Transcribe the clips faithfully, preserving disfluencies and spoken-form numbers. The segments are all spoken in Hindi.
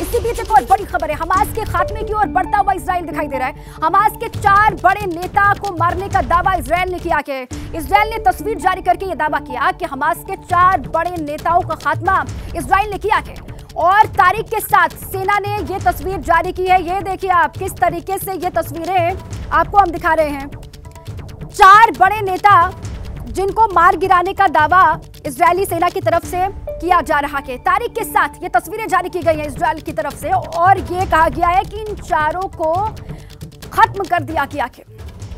इसी बीच एक और बड़ी खबर है, हमास के खात्मे की ओर बढ़ता हुआ इजराइल दिखाई दे रहा है। हमास के चार बड़े नेता को मारने का दावा इजराइल ने किया है। इजराइल ने तस्वीर जारी करके यह दावा किया कि हमास के चार बड़े नेताओं का खात्मा इजराइल ने किया है और तारीख के साथ सेना ने यह तस्वीर जारी की है। ये देखिए आप, किस तरीके से ये तस्वीरें आपको हम दिखा रहे हैं। चार बड़े नेता जिनको मार गिराने का दावा इजरायली सेना की तरफ से किया जा रहा है। तारीख के साथ ये तस्वीरें जारी की गई हैं इजराइल की तरफ से और ये कहा गया है कि इन चारों को खत्म कर दिया गया है।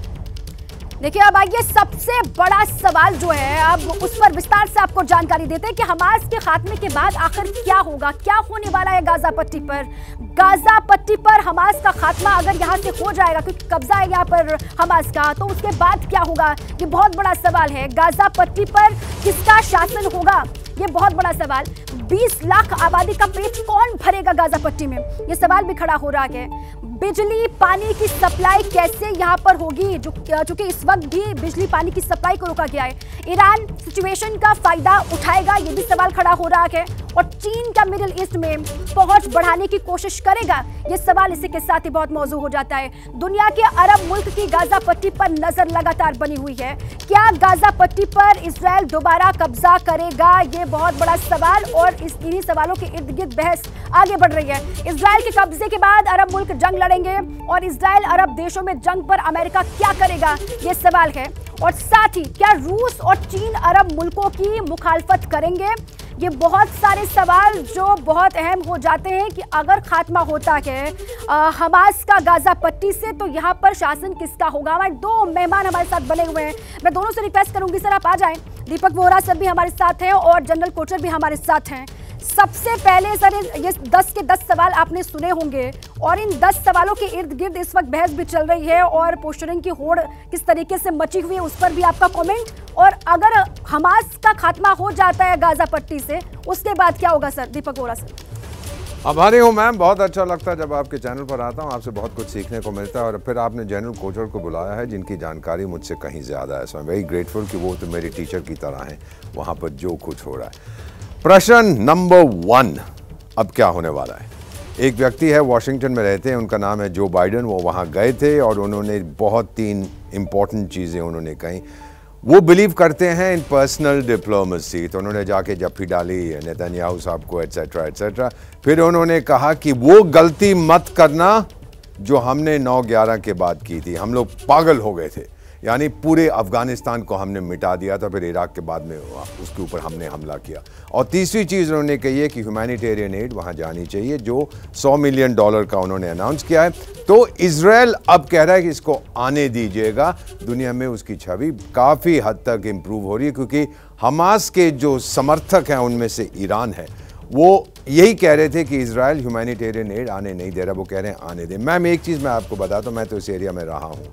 देखिए अब आइए सबसे बड़ा सवाल जो है, अब उस पर विस्तार से आपको जानकारी देते हैं कि हमास के खात्मे के बाद आखिर क्या होगा, क्या होने वाला है गाजा पट्टी पर। गाजा पट्टी पर हमास का खात्मा अगर यहां से हो जाएगा, क्योंकि कब्जा है यहां पर हमास का, तो उसके बाद क्या होगा, ये बहुत बड़ा सवाल है। गाजा पट्टी पर किसका शासन होगा, ये बहुत बड़ा सवाल। बीस लाख आबादी का पेट कौन भरेगा गाजा पट्टी में, ये सवाल भी खड़ा हो रहा है। बिजली पानी की सप्लाई कैसे यहां पर होगी, जो चूंकि इस वक्त भी बिजली पानी की सप्लाई को रोका गया है। ईरान सिचुएशन का फायदा उठाएगा, ये भी सवाल खड़ा हो रहा है। और चीन का मिडिल ईस्ट में पहुंच बढ़ाने की कोशिश करेगा, ये सवाल इसी के साथ ही बहुत मौजू हो जाता है। दुनिया के अरब मुल्क की गाजा पट्टी पर नजर लगातार बनी हुई है। क्या गाजा पट्टी पर इजराइल दोबारा कब्जा करेगा, ये बहुत बड़ा सवाल और इस इन्हीं सवालों के इर्द गिर्द बहस आगे बढ़ रही है। इजराइल के कब्जे के बाद अरब मुल्क जंग लड़ेंगे और इजराइल अरब देशों में जंग पर अमेरिका क्या करेगा, ये सवाल है। और साथ ही क्या रूस और चीन अरब मुल्कों की मुखालफत करेंगे, ये बहुत सारे सवाल जो बहुत अहम हो जाते हैं कि अगर खात्मा होता है आ, हमास का गाजा पट्टी से, तो यहाँ पर शासन किसका होगा। हमारे दो मेहमान हमारे साथ बने हुए हैं, मैं दोनों से रिक्वेस्ट करूंगी सर आप आ जाएं। दीपक वोरा सर भी हमारे साथ हैं और जनरल कोचर भी हमारे साथ हैं। सबसे पहले सर ये दस के दस सवाल आपने सुने होंगे और इन दस सवालों के इर्द गिर्द इस वक्त बहस भी चल रही है और पोस्टरिंग की होड़ किस तरीके से मची हुई है उस पर भी आपका कमेंट। और अगर हमास का खात्मा हो जाता है गाजा पट्टी से, उसके बाद क्या होगा सर। दीपक वोरा सर। आभारी हूँ मैम, बहुत अच्छा लगता है जब आपके चैनल पर आता हूँ, आपसे बहुत कुछ सीखने को मिलता है। और फिर आपने जनरल कोचर को बुलाया है जिनकी जानकारी मुझसे कहीं ज़्यादा है, so I am very grateful कि वो तो मेरे टीचर की तरह हैं वहाँ पर जो कुछ हो रहा है। प्रश्न नंबर वन, अब क्या होने वाला है। एक व्यक्ति है वाशिंगटन में रहते हैं, उनका नाम है जो बाइडन। वो वहाँ गए थे और उन्होंने बहुत तीन इंपॉर्टेंट चीज़ें उन्होंने कही। वो बिलीव करते हैं इन पर्सनल डिप्लोमेसी, तो उन्होंने जाके जफ्फी डाली नेतन्याहू साहब को एट्सेट्रा एट्सेट्रा। फिर उन्होंने कहा कि वो गलती मत करना जो हमने नौ ग्यारह के बाद की थी। हम लोग पागल हो गए थे, यानी पूरे अफगानिस्तान को हमने मिटा दिया था, फिर इराक के बाद में उसके ऊपर हमने हमला किया। और तीसरी चीज़ उन्होंने कही है कि ह्यूमैनिटेरियन एड वहाँ जानी चाहिए, जो सौ मिलियन डॉलर का उन्होंने अनाउंस किया है। तो इजराइल अब कह रहा है कि इसको आने दीजिएगा। दुनिया में उसकी छवि काफ़ी हद तक इम्प्रूव हो रही है, क्योंकि हमास के जो समर्थक हैं उनमें से ईरान है, वो यही कह रहे थे कि इजराइल ह्यूमैनिटेरियन एड आने नहीं दे रहा, वो कह रहे हैं आने दें। मैम एक चीज़ मैं आपको बताता हूँ, मैं तो इस एरिया में रहा हूँ।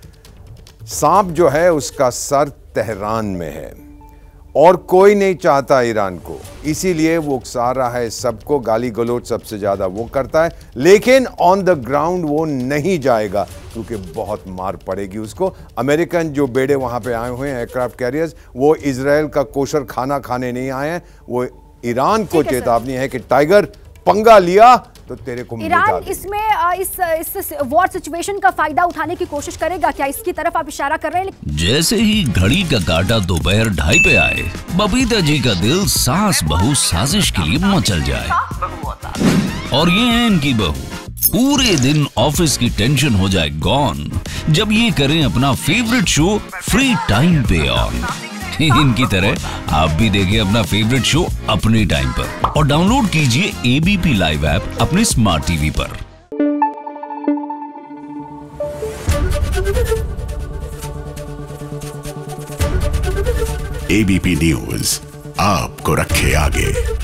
सांप जो है उसका सर तेहरान में है और कोई नहीं चाहता ईरान को, इसीलिए वो उकसा रहा है सबको, गाली गलौज सबसे ज़्यादा वो करता है, लेकिन ऑन द ग्राउंड वो नहीं जाएगा क्योंकि बहुत मार पड़ेगी उसको। अमेरिकन जो बेड़े वहाँ पे आए हुए हैं एयरक्राफ्ट कैरियर्स, वो इजराइल का कोशर खाना खाने नहीं आए हैं, वो ईरान को चेतावनी है कि टाइगर पंगा लिया तो तेरे को ईरान इसमें इस इस वॉर सिचुएशन का फायदा उठाने की कोशिश करेगा क्या, इसकी तरफ आप इशारा कर रहे हैं। जैसे ही घड़ी का काटा दोपहर ढाई पे आए, बबीता जी का दिल सास बहू साजिश के लिए मचल जाए। और ये है इनकी बहू, पूरे दिन ऑफिस की टेंशन हो जाए गॉन जब ये करें अपना फेवरेट शो फ्री टाइम पे ऑन। इनकी तरह आप भी देखिए अपना फेवरेट शो अपने टाइम पर और डाउनलोड कीजिए एबीपी लाइव ऐप अपने स्मार्ट टीवी पर। एबीपी न्यूज आपको रखे आगे।